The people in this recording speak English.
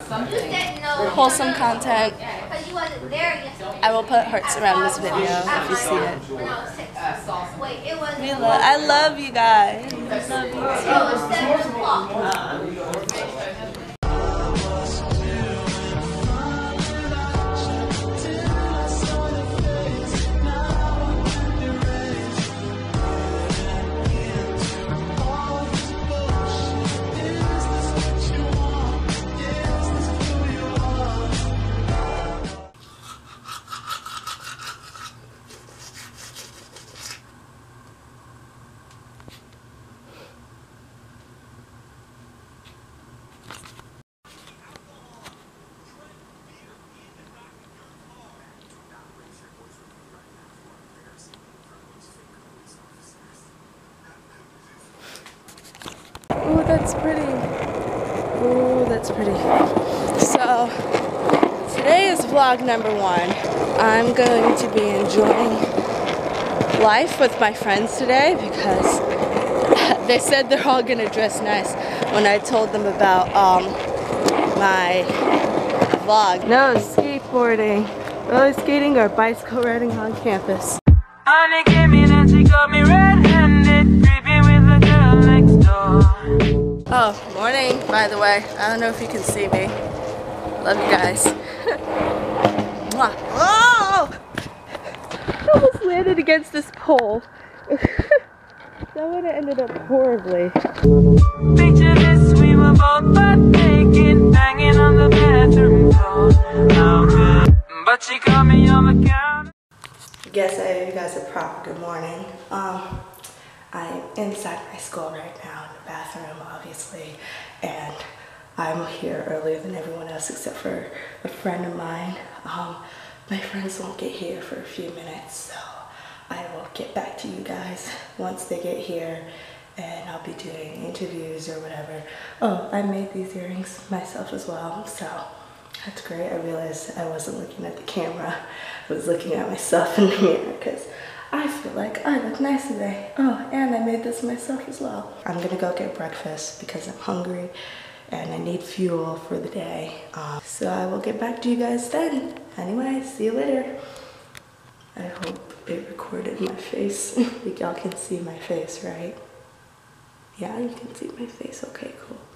wholesome content. I will put hearts around this video if you see it. I love you guys. I love you too. Ooh, that's pretty. Ooh, that's pretty. So, today is vlog number 1. I'm going to be enjoying life with my friends today because they said they're all going to dress nice when I told them about my vlog. No skateboarding, roller skating, or bicycle riding on campus. Honey came in and she got me red-handed, creeping with the girl next door. Oh, morning, by the way. I don't know if you can see me. Love you guys. Mwah. Oh! I almost landed against this pole. That would have ended up horribly. Picture this, we were both butt naked, banging on the bathroom door. How good. But she caught me on the counter. I guess I owe you guys a proper good morning. I'm inside my school right now in the bathroom, obviously, and I'm here earlier than everyone else except for a friend of mine. My friends won't get here for a few minutes, so I will get back to you guys once they get here, and I'll be doing interviews or whatever. Oh, I made these earrings myself as well, so that's great. I realized I wasn't looking at the camera. I was looking at myself in the mirror because I feel like I look nice today. Oh, and I made this myself as well. I'm gonna go get breakfast because I'm hungry and I need fuel for the day. So I will get back to you guys then. Anyway, see you later. I hope it recorded my face. Y'all can see my face, right? Yeah, you can see my face. Okay, cool.